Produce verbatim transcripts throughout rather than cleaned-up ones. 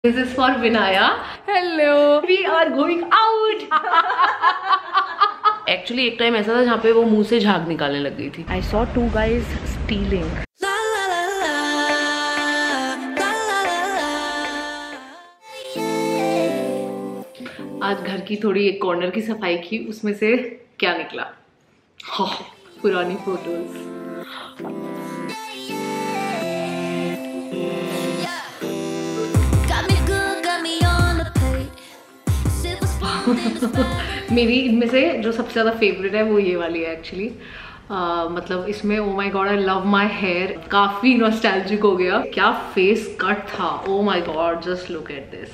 This is for Vinaya. Hello. We are going out. Actually एक time ऐसा था जहाँ पे वो मुंह से झाग निकालने लग गई थी. I saw two guys stealing. आज घर की थोड़ी एक कॉर्नर की सफाई की, उसमें से क्या निकला? हाँ, पुरानी फोटोज. मेरी इनमें से जो सबसे ज़्यादा फेवरेट है वो ये वाली है एक्चुअली. uh, मतलब इसमें oh my god I love my hair. काफ़ी नॉस्टैल्जिक हो गया. क्या फेस कट था. Oh my god, just look at this.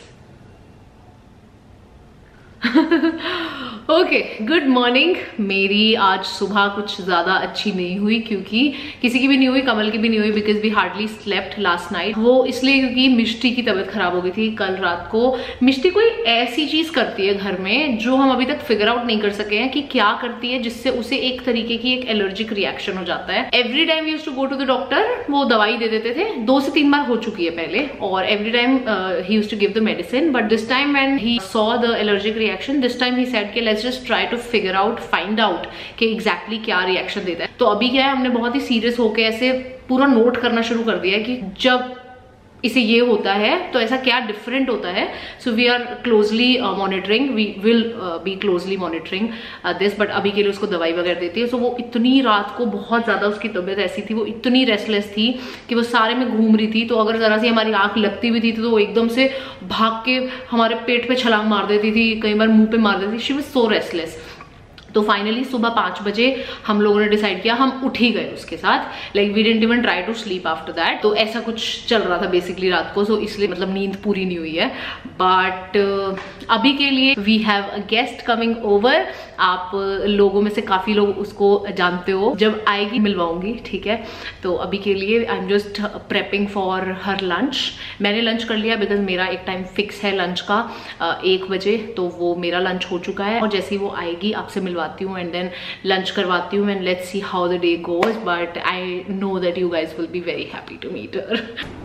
Okay, good morning. मेरी आज सुबह कुछ ज़्यादा अच्छी नहीं हुई, क्योंकि किसी की भी नहीं हुई, कमल की भी नहीं हुई, because we hardly slept last night. वो इसलिए क्योंकि मिष्टी की तबीयत खराब हो गई थी कल रात को. मिष्टी कोई ऐसी चीज़ करती है घर में जो हम अभी तक फिगर आउट नहीं कर सके हैं कि क्या करती है, जिससे उसे एक तरीके की एक एलर्जिक रिएक्शन हो जाता है. Every time used to go to the doctor. वो दवाई दे देते थे. दो से तीन बार हो चुकी है पहले, और every time he used to give the medicine. But this time when he saw the allergic reaction, this time he said कि let's just try to figure out, find out कि एग्जैक्टली क्या रिएक्शन देता है. तो अभी क्या है, हमने बहुत ही सीरियस होकर ऐसे पूरा नोट करना शुरू कर दिया है कि जब इसे ये होता है तो ऐसा क्या डिफरेंट होता है. So we are closely monitoring, we will be closely monitoring this. But अभी के लिए उसको दवाई वगैरह देती है. सो so, वो इतनी रात को बहुत ज़्यादा उसकी तबीयत ऐसी थी, वो इतनी रेस्टलेस थी कि वो सारे में घूम रही थी. तो अगर ज़रा सी हमारी आंख लगती भी थी तो वो एकदम से भाग के हमारे पेट पे छलांग मार देती थी, कई बार मुंह पे मार देती थी. She was so restless. तो फाइनली सुबह पाँच बजे हम लोगों ने डिसाइड किया, हम उठ ही गए उसके साथ. Like we didn't even try to sleep after that. तो ऐसा कुछ चल रहा था बेसिकली रात को. सो so इसलिए मतलब नींद पूरी नहीं हुई है. बट uh, अभी के लिए we have a guest coming over. आप लोगों में से काफ़ी लोग उसको जानते हो. जब आएगी मिलवाऊंगी, ठीक है. तो अभी के लिए I am just prepping for her lunch. मैंने लंच कर लिया बिकॉज मेरा एक टाइम फिक्स है लंच का, uh, एक बजे. तो वो मेरा लंच हो चुका है, और जैसे ही वो आएगी आपसे मिलवाती हूँ एंड देन लंच करवाती हूँ. And let's see how the day goes. But I know that you guys will be very happy to meet her.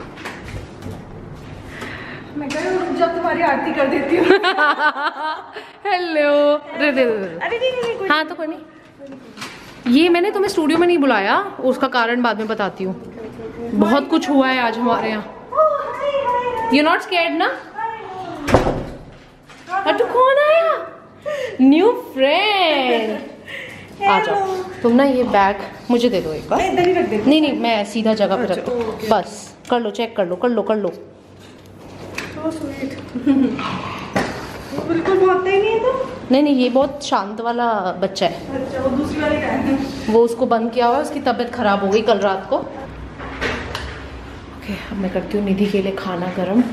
मैं जब तुम्हारी आरती कर देती हूँ. हेलो. दे दे दे. हाँ तो कोई नहीं. ये मैंने तुम्हें स्टूडियो में नहीं बुलाया, उसका कारण बाद में बताती हूँ. बहुत कुछ हुआ है आज हमारे यहाँ. यू नॉट स्कैर्ड ना? अटू कौन आया? New friend. आ जाओ. तुम ना ये बैग मुझे दे दो एक बार. नहीं नहीं, मैं सीधा जगह पे रख दूँ. बस कर लो, चेक कर लो, कर लो, कर लो. So sweet. वो बिल्कुल भागता ही नहीं है. तो नहीं नहीं, ये बहुत शांत वाला बच्चा है. अच्छा, वो दूसरी वाली क्या है? वो उसको बंद किया हुआ है, उसकी तबीयत खराब हो गई कल रात को. ओके, अब मैं करती हूँ निधि के लिए खाना गरम.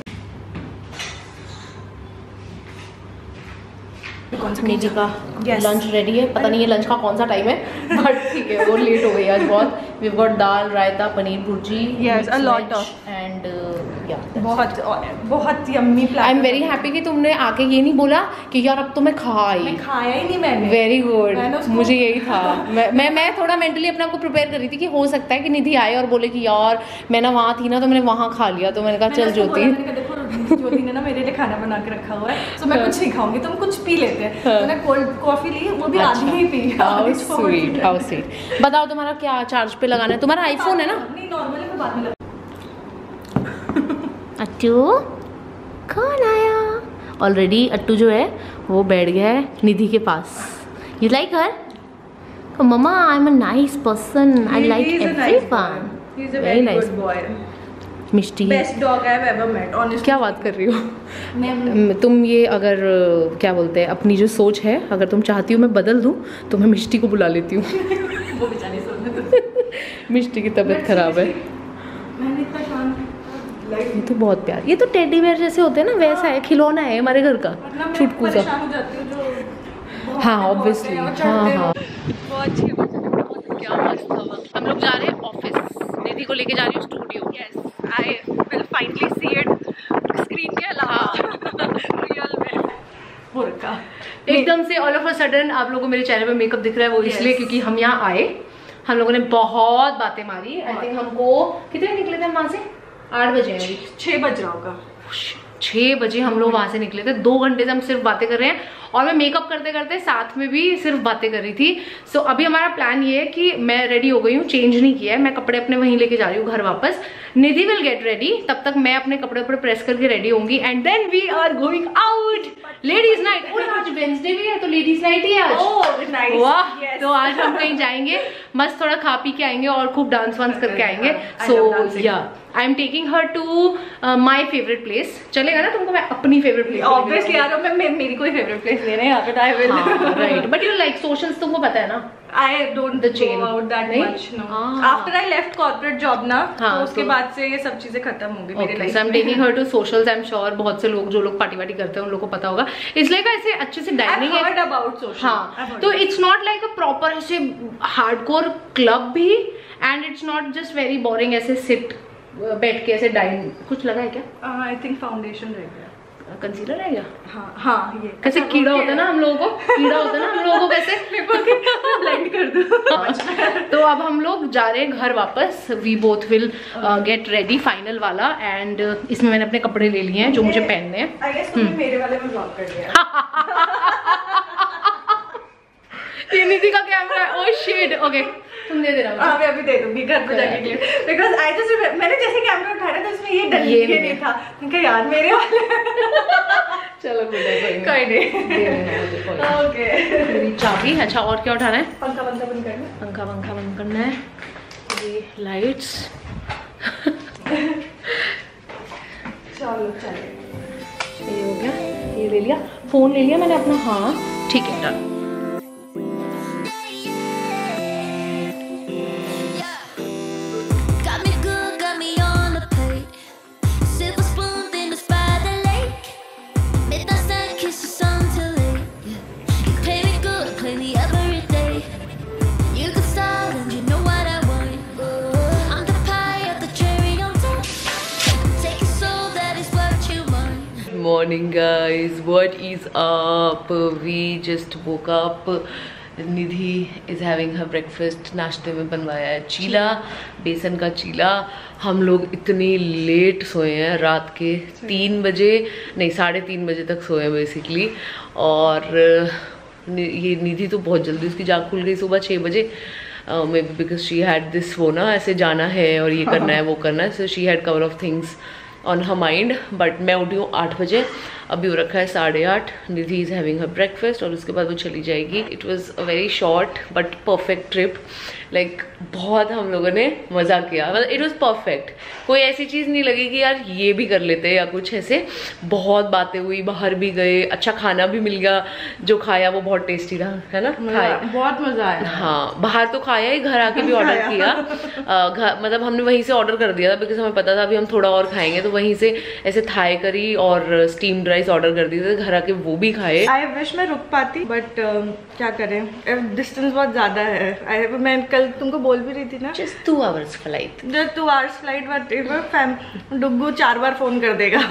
निधि का लंच रेडी है. पता नहीं ये लंच का कौन सा टाइम है, बट ठीक है, वो लेट हो गई आज बहुत. We got dal, raita, paneer bhurji, yes a lot of and ya बहुत बहुत yummy plan. I am very happy कि तुमने आके ये नहीं बोला कि यार अब तो मैं खा आई. मैं खाया ही नहीं मैंने. Very good. मुझे यही था. मैं मैं मैं थोड़ा मेंटली अपने आप को प्रिपेयर कर रही थी कि हो सकता है कि निधि आए और बोले कि यार मैं ना वहाँ थी ना, तो मैंने वहाँ खा लिया. तो मैंने कहा चल ज्योति, ज्योति ने ना मेरे लिए खाना बना के रखा हुआ है, तो मैं कुछ नहीं खाऊंगी, तुम कुछ पी लेते हैं. मैंने कोल्ड कॉफी ली, वो भी आधी ही पी. How sweet, how sweet. बताओ तुम्हारा क्या चार्ज पे लगाना है? तुम्हारा आईफोन है ना? नहीं, नॉर्मल है, बाद में. अट्टू कौन आया? ऑलरेडी अट्टू जो है वो बैठ गया है निधि के पास. You like her? Mamma I am a nice person, I like everyone. He is a very good boy. Mishti best dog I have ever met. Honestly क्या बात कर रही हो तुम? ये अगर क्या बोलते हैं, अपनी जो सोच है, अगर तुम चाहती हो मैं बदल दूं तो मैं मिष्टी को बुला लेती हूँ. वो बेचारी सोच. मिष्टी की तबीयत खराब है. मैंने इतना शांत. ये तो बहुत प्यार. ये तो टेडी बेयर जैसे होते हैं ना, वैसा है, खिलौना है हमारे घर का, छुटकू सा. हाँ ऑब्वियसली. हाँ हाँ, बहुत अच्छी. क्या मस्त था. हम लोग जा रहे हैं ऑफिस. निधि को लेके जा रही हूँ studio. Yes, I will finally see it screen के अलावा रियल में. बुर्का एकदम से ऑल ऑफ अ सडन आप लोगों को मेरे चेहरे पे मेकअप दिख रहा है. वो इसलिए क्योंकि हम यहाँ आए, हम लोगों ने बहुत बातें मारी. आई थिंक हमको कितने निकले थे वहाँ से? आठ बजे. छः बज रहा होगा. छह बजे हम लोग वहां से निकले थे। दो घंटे से हम सिर्फ बातें कर रहे हैं और मैं मेकअप करते करते साथ में भी सिर्फ बातें कर रही थी। सो so, अभी हमारा प्लान ये है कि मैं रेडी हो गई हूँ, चेंज नहीं किया है, मैं कपड़े अपने वहीं लेके जा रही हूँ घर वापस। निधि विल गेट रेडी, तब तक मैं अपने कपड़े ऊपर प्रेस करके रेडी होंगी and then we are going out ladies night. आज वेंसडे भी है तो लेडीज नाइट ही है आज। oh, nice. वाह yes. तो आज हम कहीं जाएंगे, मस्त थोड़ा खा पी के आएंगे और खूब डांस वांस करके आएंगे। So ya I am taking her to my favourite place. चलेगा ना तुमको मैं अपनी फेवरेट प्लेस? ऑब्वियसली यार, मैं, मैं मेरी कोई फेवरेट प्लेस नहीं है यहाँ पे। I will right, but you like socials, तुमको पता है ना। I don't The chain. go out that नहीं? much, no. Ah. After I left corporate job ना, हाँ, तो उसके so, बाद से ये सब चीजें खत्म हो गई मेरी लाइफ में। so I'm taking her to socials. I'm sure बहुत से लोग जो लोग पार्टी वार्टी करते हैं उन लोगों को पता होगा। इसलिए का ऐसे अच्छे से डाइनिंग है। I've heard about social. हाँ, तो it's not like a proper ऐसे hardcore club भी, and it's not just very boring ऐसे sit बैठ के ऐसे डाइन। कुछ लगा है क्या? I think foundation रह गया। कंसीलर रहेगा? हाँ हाँ, ये कैसे कीड़ा होता है ना हम लोगों को, कीड़ा होता है ना हम लोगों को कैसे ब्लेंड कर दो। तो अब हम लोग जा रहे हैं घर वापस। We both will get ready final वाला, एंड uh, इसमें मैंने अपने कपड़े ले लिए हैं जो मुझे पहनने हैं। आई गेस तुमने मेरे वाले में ब्लॉक कर दिया। ये निधि का कैमरा है। ओह शिट, ओके तुम दे देना। हाँ, मैं अभी दे दूंगी घर पे जाके के लिए, बिकॉज़ आई जस्ट मैंने जैसे कैमरा उठाया तो उसमें ये डल ये ये नहीं था। मैंने यार मेरे वाले। चलो गुड है, कोई नहीं। दे देना मुझे, कोई नहीं। ओके, मेरी चाबी। अच्छा और क्या उठाना है? पंखा पंखा बंद करना, पंखा पंखा बंद करना है, ये लाइट्स। चलो चलो, ये हो गया, ये ले लिया, फोन ले लिया मैंने अपना। हाँ ठीक है, done. Morning guys, what is up? We just woke up. Nidhi is having her breakfast. नाश्ते में बनवाया है चीला, बेसन का चीला। हम लोग इतनी लेट सोए हैं, रात के तीन बजे नहीं साढ़े तीन बजे तक सोए हैं बेसिकली। और ये निधि तो बहुत जल्दी उसकी जाग खुल गई सुबह छः बजे, maybe because she had this, वो ना ऐसे जाना है और ये करना है वो करना है, so she had cover of things on her mind. But मैं उठी हूँ आठ बजे, अभी हो रखा है साढ़े आठ। Nidhi is having her breakfast और उसके बाद वो चली जाएगी। It was a very short but perfect trip. Like बहुत हम लोगों ने मज़ा किया, मतलब इट वॉज परफेक्ट। कोई ऐसी चीज़ नहीं लगी कि यार ये भी कर लेते या कुछ ऐसे। बहुत बातें हुई, बाहर भी गए, अच्छा खाना भी मिल गया, जो खाया वो बहुत टेस्टी रहा, है ना? खाया बहुत मजा आया। हाँ, बाहर तो खाया ही, घर आके भी ऑर्डर किया। घर मतलब हमने वहीं से ऑर्डर कर दिया था बिकॉज हमें पता था अभी हम थोड़ा और खाएंगे, तो वहीं से ऐसे थाई करी और स्टीम्ड राइस ऑर्डर कर दिए थे, घर आके वो भी खाए। आई विश मैं रुक पाती, बट uh, क्या करें, डिस्टेंस बहुत ज्यादा है। I, मैं कल तुमको बोल भी रही थी ना, just two hours flight, just two hours flight, but Duggu चार बार फोन कर देगा।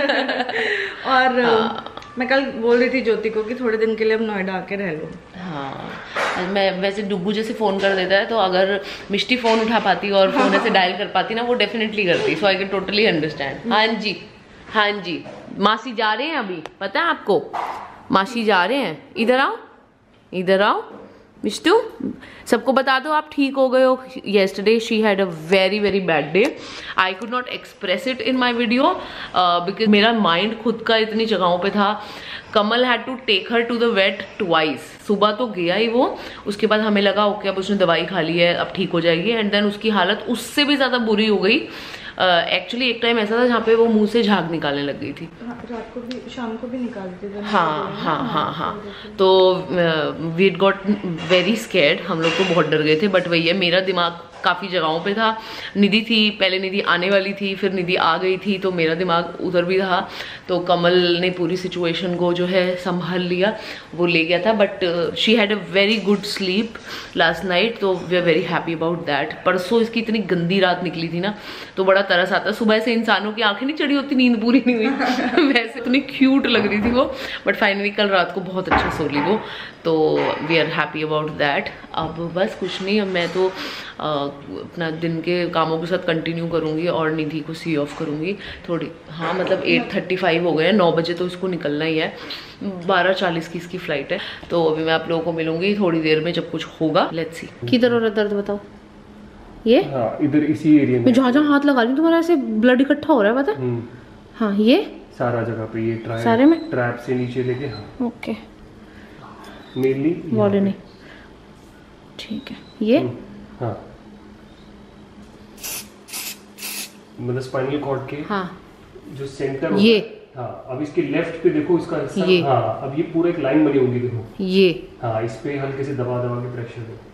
और हाँ। मैं कल बोल रही थी ज्योति को कि थोड़े दिन के लिए हम नोएडा आके रह लो। हाँ, मैं वैसे डुग्गू जैसे फोन कर देता है, तो अगर मिष्टी फोन उठा पाती और फोन ऐसे डायल कर पाती ना, वो डेफिनेटली करती। So I can totally understand. हाँ जी, हाँ जी, मासी जा रहे हैं अभी, पता है आपको? मासी जा रहे हैं। इधर आओ, इधर आओ मिष्टू, सबको बता दो आप ठीक हो गए हो। Yesterday she had a very very bad day. I could not express it in my video because मेरा माइंड खुद का इतनी जगहों पे था। Kamal had to take her to the vet twice. सुबह तो गया ही वो, उसके बाद हमें लगा ओके अब उसने दवाई खा ली है, अब ठीक हो जाएगी, एंड देन उसकी हालत उससे भी ज़्यादा बुरी हो गई। एक्चुअली uh, एक टाइम ऐसा था जहाँ पे वो मुंह से झाग निकालने लग गई थी। रात को भी, शाम को भी निकालती थी। हाँ हाँ हाँ हाँ, तो वी गॉट वेरी स्कैर्ड, हम लोग तो बहुत डर गए थे। बट वही है, मेरा दिमाग काफ़ी जगहों पे था। निधि थी, पहले निधि आने वाली थी, फिर निधि आ गई थी, तो मेरा दिमाग उधर भी था। तो कमल ने पूरी सिचुएशन को जो है संभाल लिया, वो ले गया था। But she had a very good sleep last night, तो we are very happy about that. परसों इसकी इतनी गंदी रात निकली थी ना, तो बड़ा तरस आता। सुबह से इंसानों की आंखें नहीं चढ़ी होती, नींद पूरी नहीं हुई। वैसे इतनी क्यूट लग रही थी वो, बट फाइनली कल रात को बहुत अच्छा सो ली वो, तो we are happy about that. अब बस कुछ नहीं, अब मैं तो अपना दिन के कामों के साथ कंटिन्यू करूँगी और निधि को सी ऑफ करूँगी थोड़ी। हाँ मतलब एट थर्टी फाइव हो गए हैं, नौ बजे तो इसको निकलना ही है, बारह चालीस की इसकी फ़्लाइट है। तो अभी मैं आप लोगों को मिलूंगी थोड़ी देर में जब कुछ होगा। Let's see. किधर हो रहा दर्द बताओ? ये हाँ, इधर इसी एरिया में। जहाँ जहाँ हाथ लगा रही हूँ तुम्हारा ऐसे ब्लड इकट्ठा हो रहा है, पता है? हाँ ये सारा जगह पे, ये ट्राई सारे में ट्रैप से नीचे लेके। हाँ ओके मेनली बॉडी नहीं, ठीक है। ये हाँ मतलब स्पाइनल कॉर्ड के हाँ जो सेंटर ये हाँ, अब इसके लेफ्ट पे देखो इसका हिस्सा। ये हाँ अब ये पूरा एक लाइन बनी होगी देखो ये। हाँ इस पे हल्के से दबा दबा के प्रेशर दो।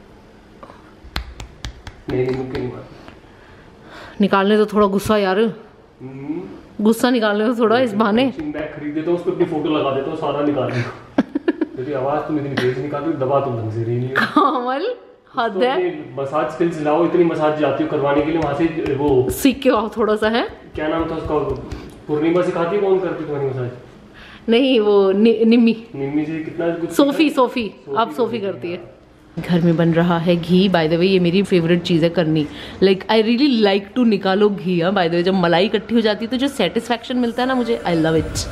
नहीं नहीं मुक्के नहीं मार, निकालने तो थोड़ा गुस्सा यार, गुस्सा निकालने तो थोड़ा इस बहाने। बैग खरीद देता हूँ, उस पे अपनी फोटो लगा देता हूँ, सारा निकाल देता तेरी आवाज तुम इतनी तेज निकाल रही हो, दबा तुम ढंग से रही नहीं हो। कमल हद है। मसाज स्किल्स लाओ, इतनी मसाज जाती हो करवाने के लिए, वहां से वो सीख के आओ थोड़ा सा। है क्या नाम था उसका, पूर्णिमा सिखाती है, कौन करती तुम्हारी मसाज? नहीं वो नि, निम्मी निम्मी से कितना कुछ सोफी सोफी अब सोफी करती है। घर में बन रहा है घी। बाय द वे ये मेरी फेवरेट चीज़ है करनी, like I really like to निकालो घी। बाय द वे जब मलाई इकट्ठी हो जाती है तो जो सेटिस्फैक्शन मिलता है ना मुझे, I love it.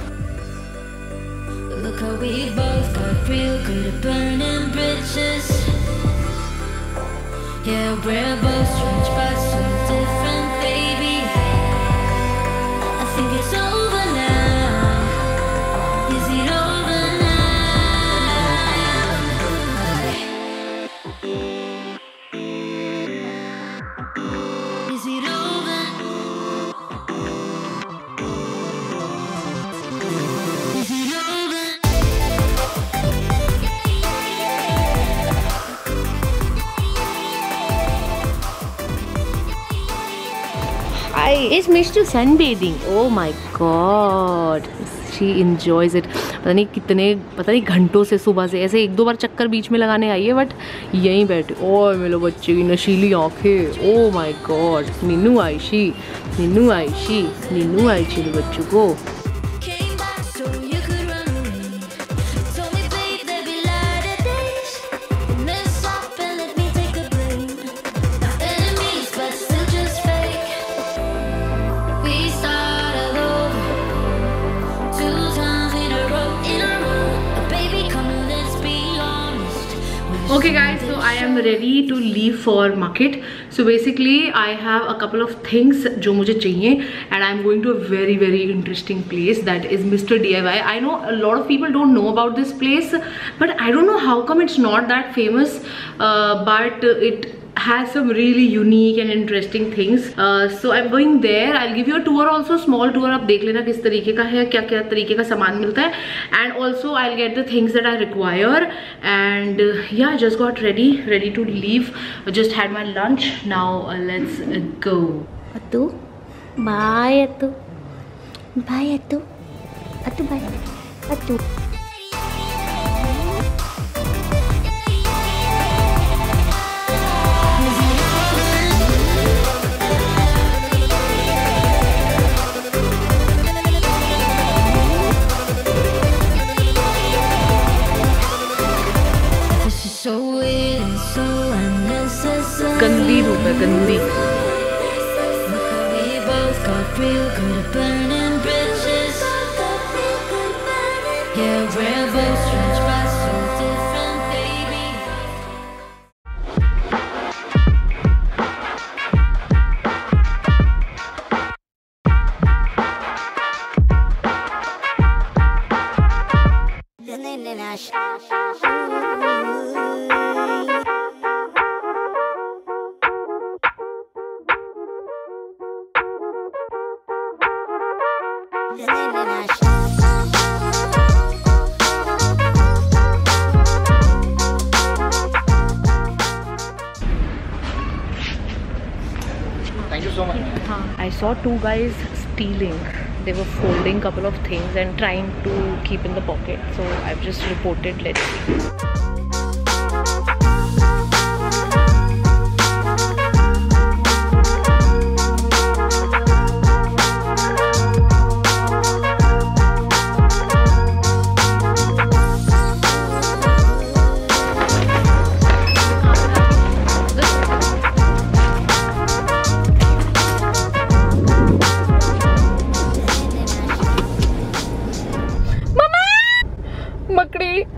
Is Mishtu sunbathing? Oh my god, she enjoys it. पता नहीं कितने पता नहीं घंटों से सुबह से ऐसे एक दो बार चक्कर बीच में लगाने आई है, बट यहीं बैठे। ओह मेरे बच्चे की नशीली आंखें। Oh my God, Ninu Ayshi, Ninu Ayshi, Ninu Ayshi मेरे बच्चों को। Okay guys, so I am ready to leave for market. So basically I have a couple of things जो मुझे चाहिए, and I'm going to a very very interesting place, that is Mister D I Y. I know a lot of people don't know about this place, but I don't know how come it's not that famous, uh, but it has some really unique and interesting things. Uh, so I'm going there. I'll give you a tour also, small tour. आप देख लेना किस तरीके का है, क्या क्या तरीके का सामान मिलता है, and also I'll get the things that I require. And uh, yeah, just got ready, ready to leave. Just had my lunch. Now uh, let's uh, go. Atu, bye Atu, bye Atu, Atu bye, Atu. गंदी धूप है, गंदी। Thank you so much. I saw two guys stealing. They were folding couple of things and trying to keep in the pocket. So I've just reported. Let's see.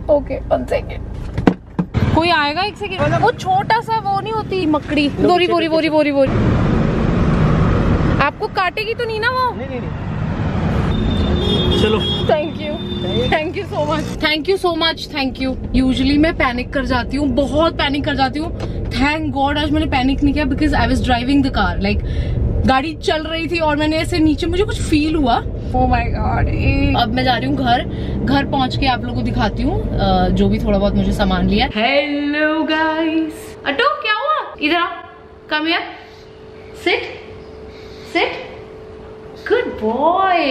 Okay one second, कोई आएगा एक second. वो छोटा सा वो नहीं होती मकड़ी, बोरी बोरी बोरी बोरी बोरी, आपको काटेगी तो नहीं ना वो? नहीं नहीं नहीं। चलो thank you thank you so much thank you so much thank you. Usually मैं पैनिक कर जाती हूँ, बहुत पैनिक कर जाती हूँ। थैंक गॉड आज मैंने पैनिक नहीं किया because I was driving the car, like गाड़ी चल रही थी और मैंने ऐसे नीचे मुझे कुछ फील हुआ। Oh my God. अब मैं जा रही हूँ घर, घर पहुंच के आप लोगों को दिखाती हूँ जो भी थोड़ा बहुत मुझे सामान लिया। हेलो गाइस, अटो क्या हुआ? इधर आओ, come here, sit sit, good boy.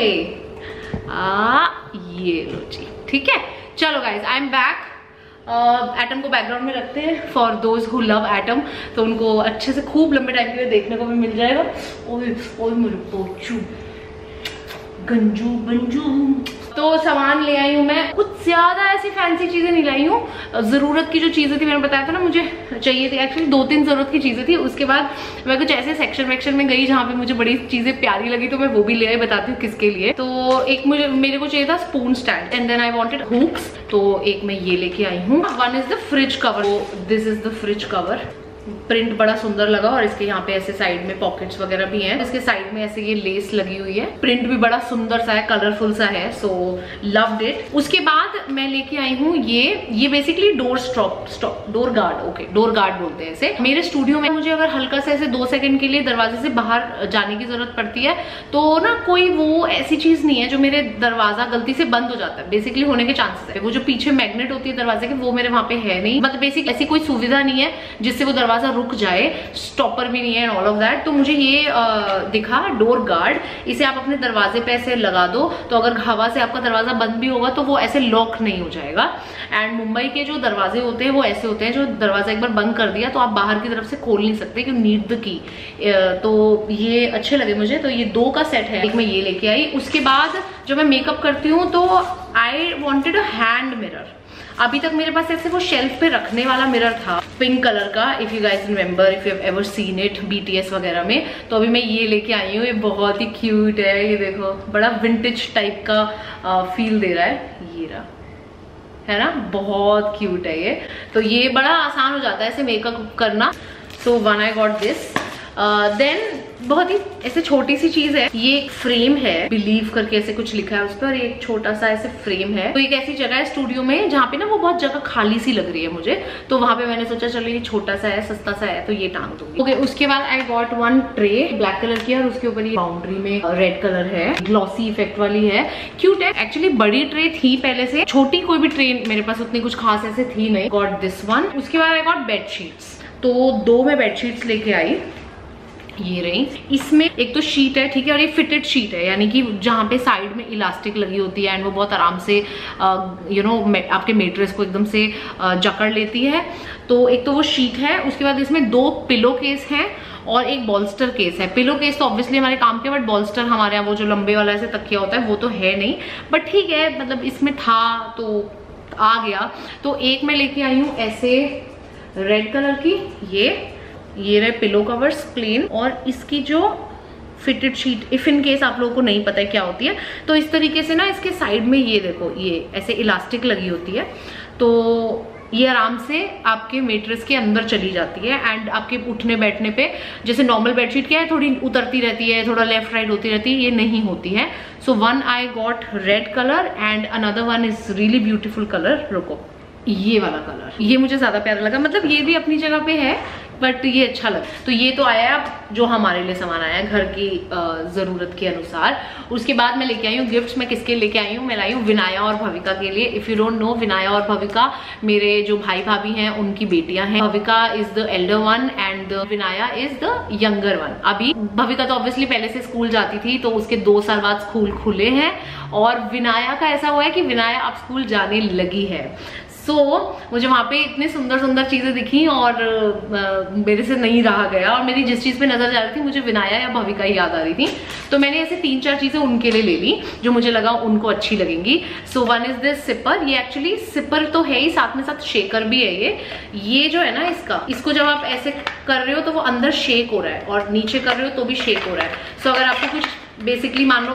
आ ये लो जी, ठीक है। चलो guys I am back. Atom को बैकग्राउंड में रखते हैं for those who love Atom, तो उनको अच्छे से खूब लंबे टाइम के लिए देखने को भी मिल जाएगा। ओए ओए मेरे पोचू गंजू बंजू। तो सामान ले आई हूँ मैं, कुछ ज्यादा ऐसी फैंसी चीजें नहीं लाई हूँ। जरूरत की जो चीजें थी, मैंने बताया था ना मुझे चाहिए थी, एक्चुअली दो तीन जरूरत की चीजें थी। उसके बाद मैं कुछ ऐसे सेक्शन वेक्शन में गई जहाँ पे मुझे बड़ी चीजें प्यारी लगी, तो मैं वो भी ले आई, बताती हूँ किसके लिए। तो एक मुझे मेरे को चाहिए था spoon stand, and then I wanted hooks, तो एक मैं ये लेके आई हूँ। One is the fridge cover, this is the fridge cover. Print बड़ा सुंदर लगा और इसके यहाँ पे ऐसे साइड में पॉकेट्स वगैरह भी हैं। इसके साइड में ऐसे ये लेस लगी हुई है, प्रिंट भी बड़ा सुंदर सा है, कलरफुल सा है, सो लव्ड इट। उसके बाद मैं लेके आई हूँ ये ये basically door stop stop door guard, okay door guard बोलते हैं इसे। मेरे स्टूडियो में मुझे अगर हल्का सा ऐसे दो सेकंड के लिए दरवाजे से बाहर जाने की जरूरत पड़ती है, तो ना कोई वो ऐसी चीज नहीं है जो मेरे दरवाजा गलती से बंद हो जाता है, बेसिकली होने के चांसेस है। वो जो पीछे मैग्नेट होती है दरवाजे के, वो मेरे वहां पे है नहीं, मतलब बेसिक ऐसी कोई सुविधा नहीं है जिससे वो दरवाजा रुक जाए, स्टॉपर भी नहीं है एंड ऑल ऑफ दैट। तो मुझे ये आ, दिखा डोर गार्ड, इसे आप अपने दरवाजे पे ऐसे लगा दो, तो अगर हवा से आपका दरवाजा बंद भी होगा तो वो ऐसे लॉक नहीं हो जाएगा। एंड मुंबई के जो दरवाजे होते हैं वो ऐसे होते हैं, जो दरवाजा एक बार बंद कर दिया तो आप बाहर की तरफ से खोल नहीं सकते, क्यों नीड द की। तो ये अच्छे लगे मुझे, तो ये दो का सेट है, एक मैं ये लेके आई। उसके बाद जो मैं मेकअप करती हूँ, तो I wanted a hand mirror. अभी तक मेरे पास ऐसे वो शेल्फ पे रखने वाला मिरर था, पिंक कलर का, if you guys remember, if you have ever seen it BTS वगैरह में। तो अभी मैं ये लेके आई हूँ, ये बहुत ही क्यूट है, ये देखो बड़ा विंटेज टाइप का आ, फील दे रहा है, ये रहा है ना, बहुत क्यूट है ये। तो ये बड़ा आसान हो जाता है ऐसे मेकअप करना। So one I got this, then बहुत ही ऐसे छोटी सी चीज है, ये एक फ्रेम है, बिलीव करके ऐसे कुछ लिखा है उस पर, एक छोटा सा ऐसे फ्रेम है। तो एक ऐसी जगह है स्टूडियो में जहाँ पे ना वो बहुत जगह खाली सी लग रही है मुझे, तो वहां पे मैंने सोचा चलो ये छोटा सा है, सस्ता सा है, तो ये टांग दूंगी। ओके, उसके बाद I got one tray black colour की, और उसके ऊपर ये बाउंड्री में रेड कलर है, ग्लॉसी इफेक्ट वाली है, क्यूट है। एक्चुअली बड़ी ट्रे थी पहले से, छोटी कोई भी ट्रे मेरे पास उतनी कुछ खास ऐसे थी नहीं। Got this one. उसके बाद आई गॉट बेडशीट्स, तो दो मैं बेडशीट्स लेके आई, ये रही। इसमें एक तो शीट है, ठीक है, और ये फिटेड शीट है, यानी कि जहाँ पे साइड में इलास्टिक लगी होती है एंड वो बहुत आराम से यू नो आपके मेट्रेस को एकदम से uh, जकड़ लेती है। तो एक तो वो शीट है। उसके बाद इसमें दो पिलो केस हैं और एक बॉल्स्टर केस है। पिलो केस तो ऑब्वियसली हमारे काम के, बट बॉल्स्टर हमारे यहाँ वो जो लंबे वाला ऐसे तकिया होता है वो तो है नहीं, बट ठीक है, मतलब इसमें था तो आ गया। तो एक मैं लेके आई हूँ ऐसे रेड कलर की, ये ये रहे पिलो कवर्स प्लेन, और इसकी जो fitted sheet, if in case आप लोगों को नहीं पता है क्या होती है, तो इस तरीके से ना इसके साइड में ये देखो ये ऐसे इलास्टिक लगी होती है, तो ये आराम से आपके मेट्रेस के अंदर चली जाती है। एंड आपके उठने बैठने पे, जैसे नॉर्मल बेडशीट क्या है, थोड़ी उतरती रहती है, थोड़ा लेफ्ट राइट होती रहती है, ये नहीं होती है। So one I got red colour and another one is really beautiful colour, रुको, ये वाला कलर, ये मुझे ज्यादा प्यारा लगा, मतलब ये भी अपनी जगह पे है बट ये अच्छा लगा। तो ये तो आया अब जो हमारे लिए सामान आया घर की जरूरत के अनुसार। उसके बाद मैं लेके आई हूँ गिफ्ट्स। मैं किसके लेके आई हूँ, मैं लाई हूँ विनाया और भविका के लिए। If you don't know, Vinaya और भविका मेरे जो भाई भाभी हैं उनकी बेटियां हैं। Bhavika is the elder one and Vinaya is the younger one. अभी भविका तो ऑब्वियसली पहले से स्कूल जाती थी, तो उसके दो साल बाद स्कूल खुले हैं, और विनाया का ऐसा हुआ है कि विनाया अब स्कूल जाने लगी है। सो so, मुझे वहां पे इतनी सुंदर सुंदर चीजें दिखी और आ, मेरे से नहीं रहा गया, और मेरी जिस चीज पे नजर जा रही थी मुझे विनाया या भविका ही याद आ रही थी, तो मैंने ऐसे तीन चार चीजें उनके लिए ले ली जो मुझे लगा उनको अच्छी लगेंगी। So one is this sipper. ये एक्चुअली सिपर तो है ही, साथ में साथ शेकर भी है। ये ये जो है ना, इसका इसको जब आप ऐसे कर रहे हो तो वो अंदर शेक हो रहा है, और नीचे कर रहे हो तो भी शेक हो रहा है। सो so, अगर आपको कुछ बेसिकली मान लो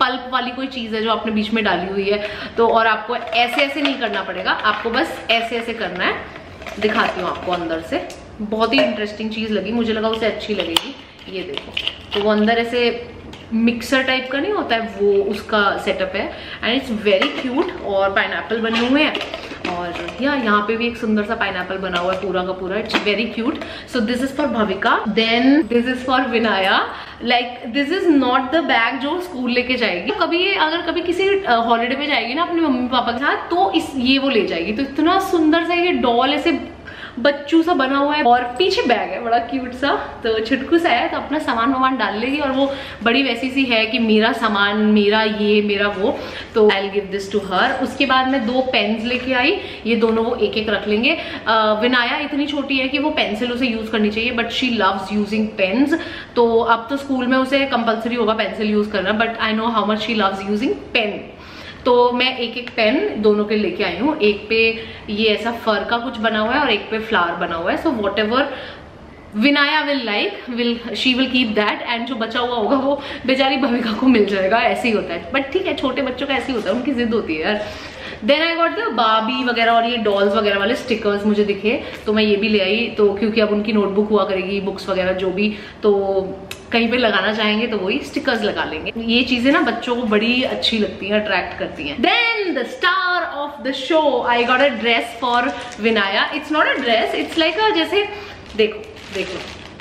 पल्प वाली कोई चीज है जो आपने बीच में डाली हुई है, तो और आपको ऐसे ऐसे नहीं करना पड़ेगा, आपको बस ऐसे ऐसे करना है। दिखाती हूँ आपको अंदर से, बहुत ही इंटरेस्टिंग चीज लगी मुझे, लगा उसे अच्छी लगेगी। ये देखो, तो वो अंदर ऐसे मिक्सर टाइप का नहीं होता है, वो उसका सेटअप है एंड इट्स वेरी क्यूट। और पाइनएप्पल बने हुए हैं और या यहाँ पे भी एक सुंदर सा पाइनएप्पल बना हुआ है पूरा का पूरा, it's very cute. So this is for Bhavika, then this is for Vinaya. Like this is not the bag जो स्कूल लेके जाएगी, कभी अगर कभी किसी हॉलीडे पे जाएगी ना अपने मम्मी पापा के साथ, तो इस ये वो ले जाएगी। तो इतना सुंदर सा ये डॉल ऐसे बच्चू सा बना हुआ है और पीछे बैग है बड़ा क्यूट सा, तो छुटकू सा है, तो अपना सामान वामान डाल लेगी। और वो बड़ी वैसी सी है कि मेरा सामान, मेरा ये, मेरा वो, तो I will give this to her. उसके बाद मैं दो पेन्स लेके आई, ये दोनों वो एक एक रख लेंगे। विनाया इतनी छोटी है कि वो पेंसिल उसे यूज करनी चाहिए, but she loves using pens, तो अब तो स्कूल में उसे कंपल्सरी होगा पेंसिल यूज करना, but I know how much she loves using pen. तो मैं एक एक पेन दोनों के लेके आई हूँ, एक पे ये ऐसा फर का कुछ बना हुआ है और एक पे फ्लावर बना हुआ है। So whatever Vinaya will like will she will keep that, and जो बचा हुआ होगा वो बेचारी भविका को मिल जाएगा, ऐसे ही होता है। बट ठीक है, छोटे बच्चों का ऐसे ही होता है, उनकी जिद होती है यार। देन आई गॉट द बाबी वगैरह और ये डॉल्स वगैरह वाले स्टिकर्स मुझे दिखे, तो मैं ये भी ले आई। तो क्योंकि अब उनकी नोटबुक हुआ करेगी, बुक्स वगैरह जो भी, तो कहीं पे लगाना चाहेंगे तो वही स्टिकर्स लगा लेंगे। ये चीजें ना बच्चों को बड़ी अच्छी लगती हैं, अट्रैक्ट करती हैं। Then the star of the show, I got a dress for Vinaya. It's not a dress, it's like a, जैसे देखो देखो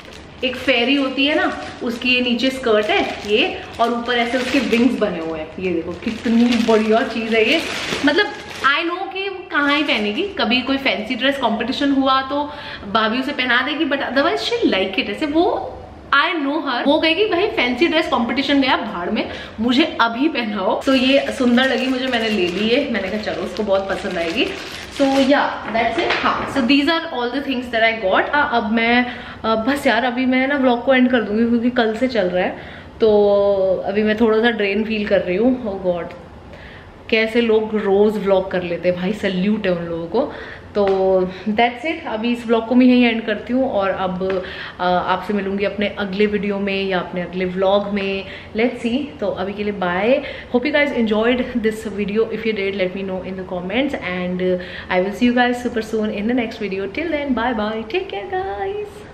एक फेरी होती है ना, उसकी ये नीचे स्कर्ट है ये, और ऊपर ऐसे उसके विंग्स बने हुए हैं। ये देखो कितनी बढ़िया चीज है ये, मतलब आई नो कि वो कहाँ ही पहनेगी, कभी कोई फैंसी ड्रेस कंपटीशन हुआ तो भाभी उसे पहना देगी, but otherwise she like it. ऐसे वो आई नो हर, वो कहेगी भाई फैंसी ड्रेस कंपटीशन गया भाड़ में, मुझे अभी पहनाओ। तो ये सुंदर लगी मुझे, मैंने ले ली है, मैंने कहा चलो उसको बहुत पसंद आएगी। सो या दैट्स इट। हाँ, so these are all the things that I got. अब मैं uh, बस यार अभी मैं ना व्लॉग को एंड कर दूंगी क्योंकि कल से चल रहा है, तो अभी मैं थोड़ा सा ड्रेन फील कर रही हूँ। ओह गॉड, कैसे लोग रोज व्लॉग कर लेते हैं भाई, सल्यूट है उन लोगों को। तो दैट्स इट, अभी इस व्लॉग को मैं यहीं एंड करती हूँ और अब आपसे मिलूंगी अपने अगले वीडियो में या अपने अगले व्लॉग में, लेट्स सी। तो अभी के लिए bye, hope you guys enjoyed this video, if you did let me know in the comments and I will see you guys super soon in the next video. Till then bye bye, take care guys.